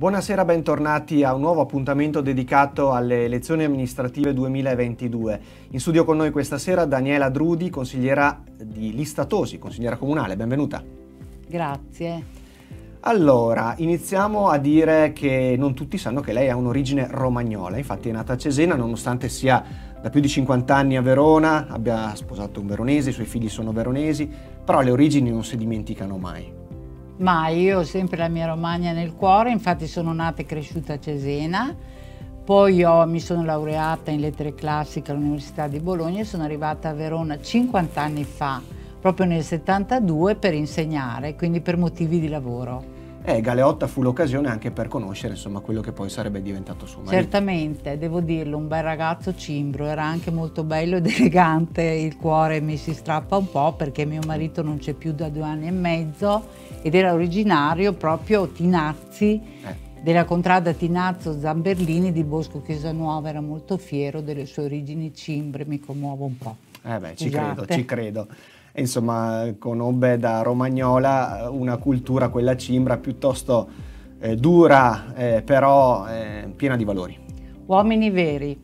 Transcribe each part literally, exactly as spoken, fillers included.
Buonasera, bentornati a un nuovo appuntamento dedicato alle elezioni amministrative duemilaventidue. In studio con noi questa sera Daniela Drudi, consigliera di Lista Tosi, consigliera comunale, benvenuta. Grazie. Allora, iniziamo a dire che non tutti sanno che lei ha un'origine romagnola, infatti è nata a Cesena, nonostante sia da più di cinquanta anni a Verona, abbia sposato un veronese, i suoi figli sono veronesi, però le origini non si dimenticano mai. Ma io ho sempre la mia Romagna nel cuore, infatti sono nata e cresciuta a Cesena, poi io mi sono laureata in lettere classiche all'Università di Bologna e sono arrivata a Verona cinquanta anni fa, proprio nel settantadue, per insegnare, quindi per motivi di lavoro. E Galeotta fu l'occasione anche per conoscere, insomma, quello che poi sarebbe diventato suo marito. Certamente, devo dirlo, un bel ragazzo cimbro, era anche molto bello ed elegante, il cuore mi si strappa un po' perché mio marito non c'è più da due anni e mezzo ed era originario proprio Tinazzi, eh. della contrada Tinazzo Zamberlini di Bosco Chiusanuova, era molto fiero delle sue origini cimbre, mi commuovo un po'. Eh beh, ci credo, ci credo. E insomma, conobbe da romagnola una cultura, quella cimbra, piuttosto eh, dura, eh, però eh, piena di valori. Uomini veri,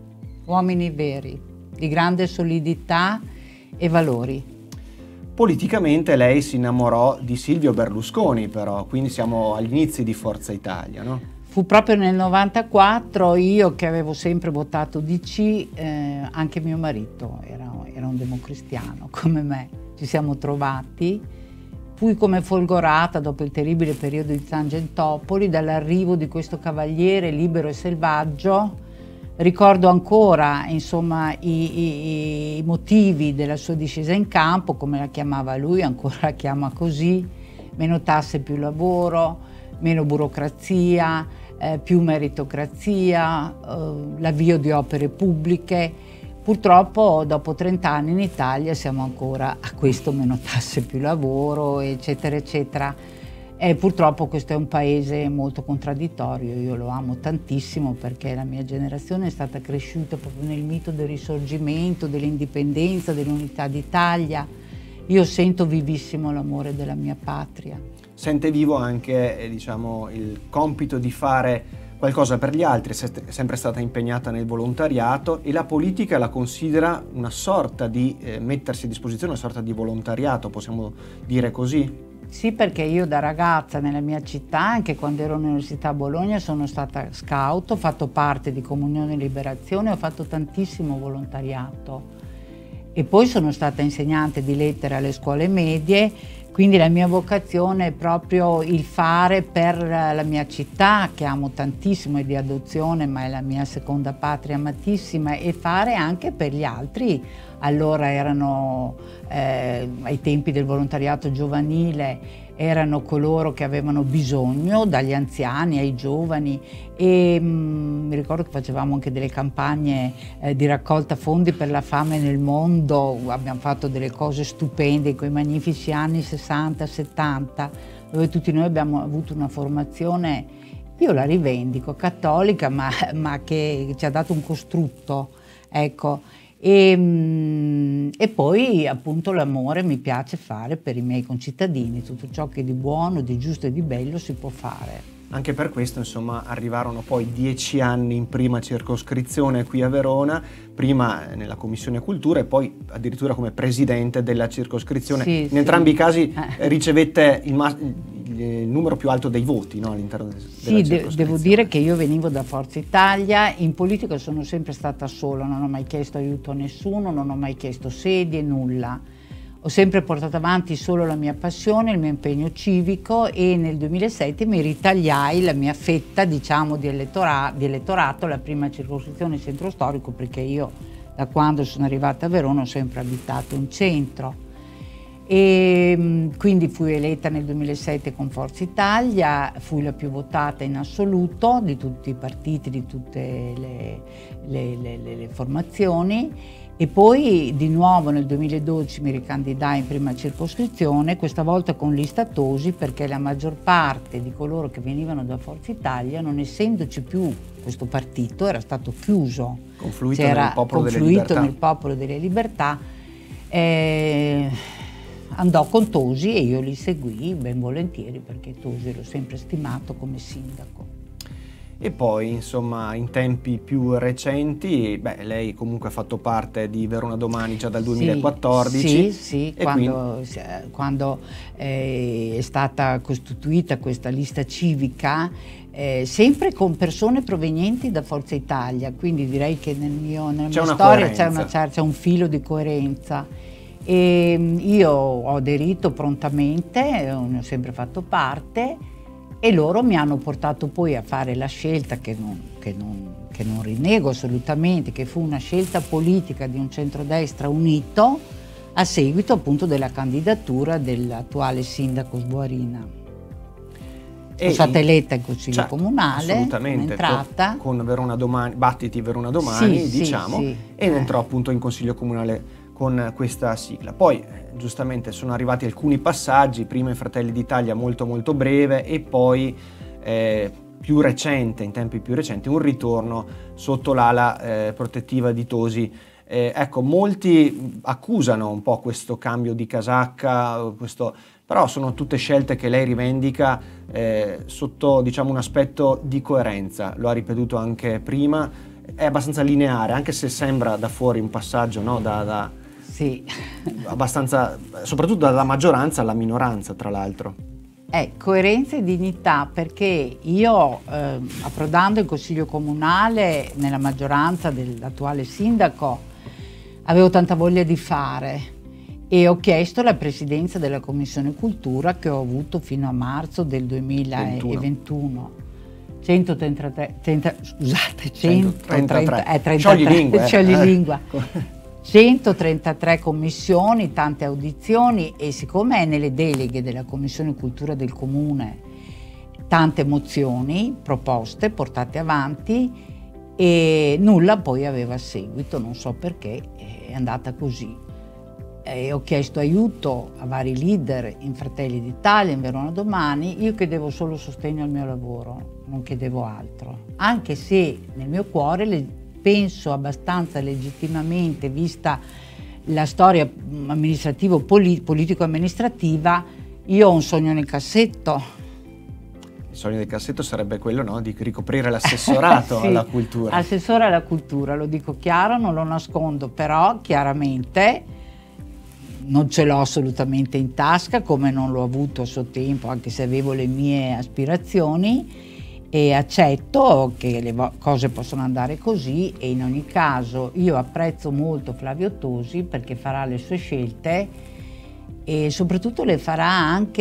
uomini veri, di grande solidità e valori. Politicamente lei si innamorò di Silvio Berlusconi, però, quindi siamo agli inizi di Forza Italia, no? Fu proprio nel novantaquattro, io che avevo sempre votato D C, eh, anche mio marito era, era un democristiano come me, ci siamo trovati, fui come folgorata dopo il terribile periodo di Tangentopoli, dall'arrivo di questo cavaliere libero e selvaggio. Ricordo ancora, insomma, i, i, i motivi della sua discesa in campo, come la chiamava lui, ancora la chiama così: meno tasse, più lavoro, meno burocrazia, eh, più meritocrazia, eh, l'avvio di opere pubbliche. Purtroppo dopo trenta anni in Italia siamo ancora a questo: meno tasse, più lavoro, eccetera, eccetera. E purtroppo questo è un paese molto contraddittorio, io lo amo tantissimo perché la mia generazione è stata cresciuta proprio nel mito del risorgimento, dell'indipendenza, dell'unità d'Italia. Io sento vivissimo l'amore della mia patria. Sente vivo anche, eh, diciamo, il compito di fare qualcosa per gli altri, è sempre stata impegnata nel volontariato e la politica la considera una sorta di eh, mettersi a disposizione, una sorta di volontariato, possiamo dire così? Sì, perché io da ragazza nella mia città, anche quando ero all'Università a Bologna, sono stata scout, ho fatto parte di Comunione e Liberazione, ho fatto tantissimo volontariato e poi sono stata insegnante di lettere alle scuole medie, quindi la mia vocazione è proprio il fare per la mia città, che amo tantissimo, è di adozione ma è la mia seconda patria amatissima, e fare anche per gli altri. Allora erano, eh, ai tempi del volontariato giovanile, erano coloro che avevano bisogno, dagli anziani ai giovani, e mh, mi ricordo che facevamo anche delle campagne eh, di raccolta fondi per la fame nel mondo, abbiamo fatto delle cose stupende in quei magnifici anni sessanta settanta, dove tutti noi abbiamo avuto una formazione, io la rivendico, cattolica, ma, ma che ci ha dato un costrutto, ecco. E, e poi appunto l'amore mi piace fare per i miei concittadini, tutto ciò che di buono, di giusto e di bello si può fare. Anche per questo, insomma, arrivarono poi dieci anni in prima circoscrizione qui a Verona, prima nella Commissione Cultura e poi addirittura come presidente della circoscrizione. Sì, in sì. entrambi i casi eh. ricevette il, il numero più alto dei voti, no, all'interno della sì, circoscrizione. Sì, devo dire che io venivo da Forza Italia, in politica sono sempre stata sola, non ho mai chiesto aiuto a nessuno, non ho mai chiesto sedie, nulla. Ho sempre portato avanti solo la mia passione, il mio impegno civico, e nel duemilasette mi ritagliai la mia fetta, diciamo, di, elettora di elettorato, la prima circoscrizione centro storico, perché io da quando sono arrivata a Verona ho sempre abitato in centro. E quindi fui eletta nel duemilasette con Forza Italia, fui la più votata in assoluto di tutti i partiti, di tutte le, le, le, le, le formazioni. E poi di nuovo nel duemiladodici mi ricandidai in prima circoscrizione, questa volta con Lista Tosi, perché la maggior parte di coloro che venivano da Forza Italia, non essendoci più questo partito, era stato chiuso, confluito nel popolo delle libertà. nel popolo delle libertà, eh, andò con Tosi e io li seguì ben volentieri perché Tosi l'ho sempre stimato come sindaco. E poi, insomma, in tempi più recenti, beh, lei comunque ha fatto parte di Verona Domani già dal duemilaquattordici. Sì, sì, sì, quando, quindi... quando eh, è stata costituita questa lista civica, eh, sempre con persone provenienti da Forza Italia, quindi direi che nel mio, nella mia storia c'è un filo di coerenza. E io ho aderito prontamente, ne ho sempre fatto parte, e loro mi hanno portato poi a fare la scelta che non, che non, che non rinnego assolutamente, che fu una scelta politica di un centrodestra unito a seguito appunto della candidatura dell'attuale sindaco Sboarina. Sono stata eletta in consiglio certo, comunale, assolutamente, entrata. Con, con Verona Domani, Battiti Verona Domani, sì, diciamo, sì, sì. E eh. entrò appunto in consiglio comunale con questa sigla. Poi giustamente sono arrivati alcuni passaggi, prima in Fratelli d'Italia molto molto breve e poi eh, più recente, in tempi più recenti, un ritorno sotto l'ala eh, protettiva di Tosi. Eh, ecco, molti accusano un po' questo cambio di casacca, questo, però sono tutte scelte che lei rivendica eh, sotto, diciamo, un aspetto di coerenza. Lo ha ripetuto anche prima, è abbastanza lineare, anche se sembra da fuori un passaggio, no? da, da Sì. abbastanza, soprattutto dalla maggioranza alla minoranza, tra l'altro. È coerenza e dignità, perché io eh, approdando in consiglio comunale nella maggioranza dell'attuale sindaco avevo tanta voglia di fare e ho chiesto la presidenza della Commissione Cultura che ho avuto fino a marzo del duemilaventuno. centotrentatré, trenta, scusate, centotrentatré, eh, trentatré, scioglilingua, eh. scioglilingua. centotrentatré commissioni, tante audizioni, e siccome è nelle deleghe della Commissione Cultura del Comune tante mozioni, proposte portate avanti, e nulla poi aveva seguito, non so perché, è andata così. E ho chiesto aiuto a vari leader in Fratelli d'Italia, in Verona Domani. Io chiedevo solo sostegno al mio lavoro, non chiedevo altro, anche se nel mio cuore le, penso abbastanza legittimamente, vista la storia amministrativo, politico-amministrativa, io ho un sogno nel cassetto. Il sogno del cassetto sarebbe quello, no? Di ricoprire l'assessorato sì, alla cultura. Assessore alla cultura, lo dico chiaro, non lo nascondo, però chiaramente non ce l'ho assolutamente in tasca, come non l'ho avuto a suo tempo, anche se avevo le mie aspirazioni, e accetto che le cose possono andare così, e in ogni caso io apprezzo molto Flavio Tosi perché farà le sue scelte e soprattutto le farà anche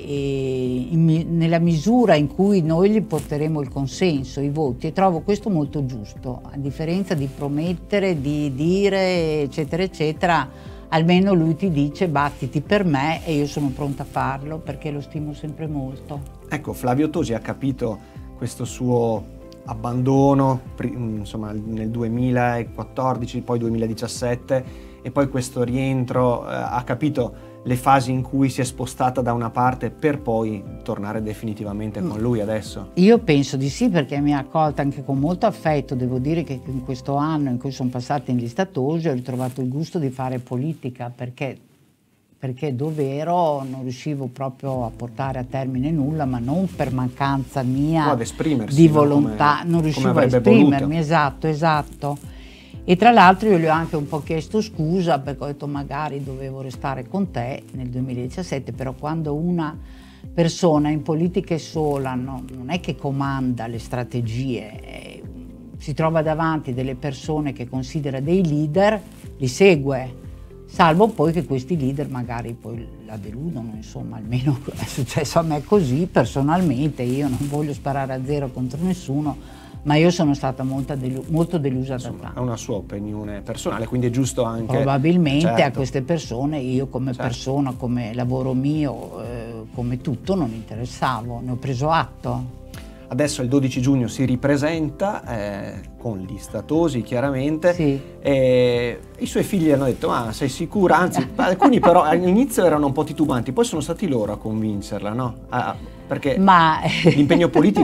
eh, in, nella misura in cui noi gli porteremo il consenso, i voti, e trovo questo molto giusto, a differenza di promettere, di dire eccetera eccetera. Almeno lui ti dice battiti per me e io sono pronta a farlo perché lo stimo sempre molto. Ecco, Flavio Tosi ha capito questo suo abbandono, insomma, nel duemilaquattordici, poi duemiladiciassette, e poi questo rientro, eh, ha capito le fasi in cui si è spostata da una parte per poi tornare definitivamente con lui adesso? Io penso di sì, perché mi ha accolta anche con molto affetto. Devo dire che in questo anno in cui sono passata in lista Tosi ho ritrovato il gusto di fare politica, perché, perché dov'ero non riuscivo proprio a portare a termine nulla, ma non per mancanza mia ad esprimersi, di volontà, come, non riuscivo a esprimermi, voluto. esatto, esatto. E tra l'altro io gli ho anche un po' chiesto scusa perché ho detto magari dovevo restare con te nel duemiladiciassette, però quando una persona in politica è sola, no, non è che comanda le strategie, eh, si trova davanti delle persone che considera dei leader, li segue, salvo poi che questi leader magari poi la deludono, insomma, almeno è successo a me così personalmente. Io non voglio sparare a zero contro nessuno, ma io sono stata molto, delu molto delusa. Insomma, da tanto. È una sua opinione personale, quindi è giusto anche... Probabilmente certo. a queste persone io come certo. persona, come lavoro mio, eh, come tutto, non interessavo, ne ho preso atto. Adesso il dodici giugno si ripresenta eh, con lista Tosi, chiaramente. Sì. E i suoi figli hanno detto: ma sei sicura? Anzi, alcuni però all'inizio erano un po' titubanti, poi sono stati loro a convincerla, no? Ah, perché l'impegno politico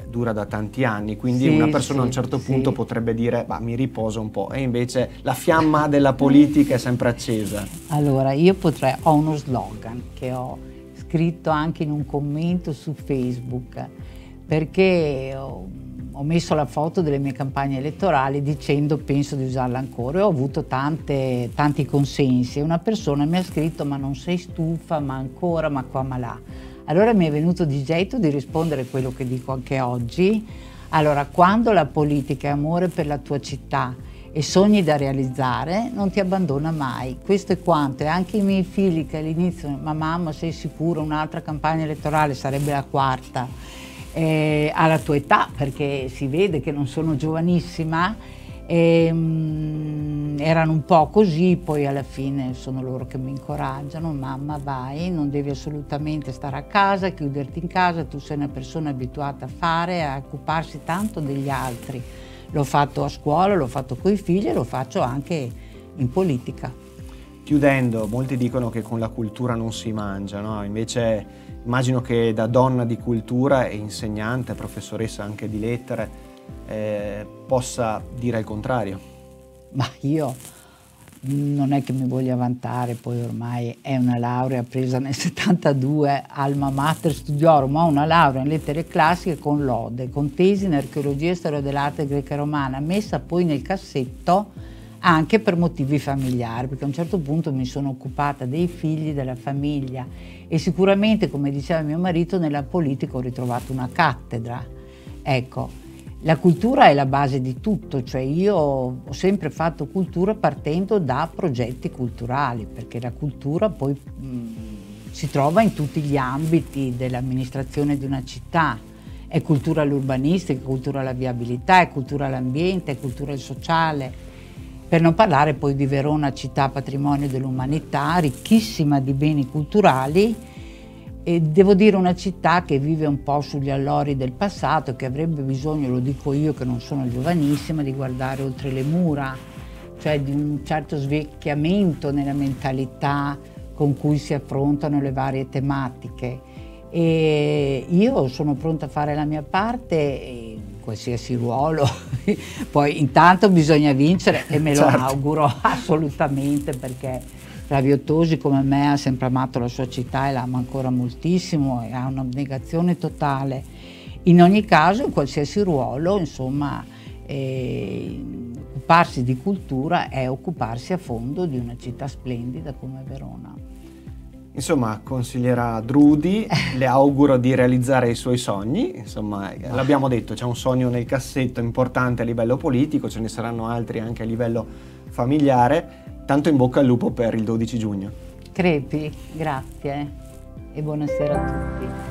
dura da tanti anni, quindi sì, una persona sì, a un certo sì. punto potrebbe dire bah, mi riposo un po', e invece la fiamma della politica è sempre accesa. Allora, io potrei, ho uno slogan che ho scritto anche in un commento su Facebook, perché ho, ho messo la foto delle mie campagne elettorali dicendo penso di usarla ancora, e ho avuto tante, tanti consensi. Una persona mi ha scritto ma non sei stufa, ma ancora, ma qua, ma là. Allora mi è venuto di getto di rispondere quello che dico anche oggi. Allora, quando la politica è amore per la tua città e sogni da realizzare, non ti abbandona mai. Questo è quanto. E anche i miei figli che all'inizio, ma mamma sei sicura, un'altra campagna elettorale sarebbe la quarta, eh, alla tua età, perché si vede che non sono giovanissima, e, um, erano un po' così, poi alla fine sono loro che mi incoraggiano, mamma vai, non devi assolutamente stare a casa, chiuderti in casa, tu sei una persona abituata a fare, a occuparsi tanto degli altri. L'ho fatto a scuola, l'ho fatto coi figli e lo faccio anche in politica. Chiudendo, molti dicono che con la cultura non si mangia, no? Invece immagino che da donna di cultura e insegnante, professoressa anche di lettere, eh, possa dire il contrario. Ma io non è che mi voglia vantare, poi ormai è una laurea presa nel settantadue, alma mater studiorum, ho una laurea in lettere classiche con lode, con tesi in archeologia e storia dell'arte greca e romana, messa poi nel cassetto anche per motivi familiari, perché a un certo punto mi sono occupata dei figli, della famiglia, e sicuramente, come diceva mio marito, nella politica ho ritrovato una cattedra. Ecco, la cultura è la base di tutto, cioè io ho sempre fatto cultura partendo da progetti culturali, perché la cultura poi mh, si trova in tutti gli ambiti dell'amministrazione di una città. È cultura all'urbanistica, è cultura alla viabilità, è cultura all'ambiente, è cultura al sociale. Per non parlare poi di Verona, città patrimonio dell'umanità, ricchissima di beni culturali. E devo dire una città che vive un po' sugli allori del passato, che avrebbe bisogno, lo dico io che non sono giovanissima, di guardare oltre le mura, cioè di un certo svecchiamento nella mentalità con cui si affrontano le varie tematiche. E io sono pronta a fare la mia parte in qualsiasi ruolo, poi intanto bisogna vincere e me lo certo. auguro assolutamente, perché Flavio Tosi come me ha sempre amato la sua città e la ama ancora moltissimo e ha un'abnegazione totale. In ogni caso, in qualsiasi ruolo, insomma, eh, occuparsi di cultura è occuparsi a fondo di una città splendida come Verona. Insomma, consigliera Drudi, le auguro di realizzare i suoi sogni. Insomma, l'abbiamo detto, c'è un sogno nel cassetto importante a livello politico, ce ne saranno altri anche a livello familiare. Tanto in bocca al lupo per il dodici giugno. Crepi, grazie e buonasera a tutti.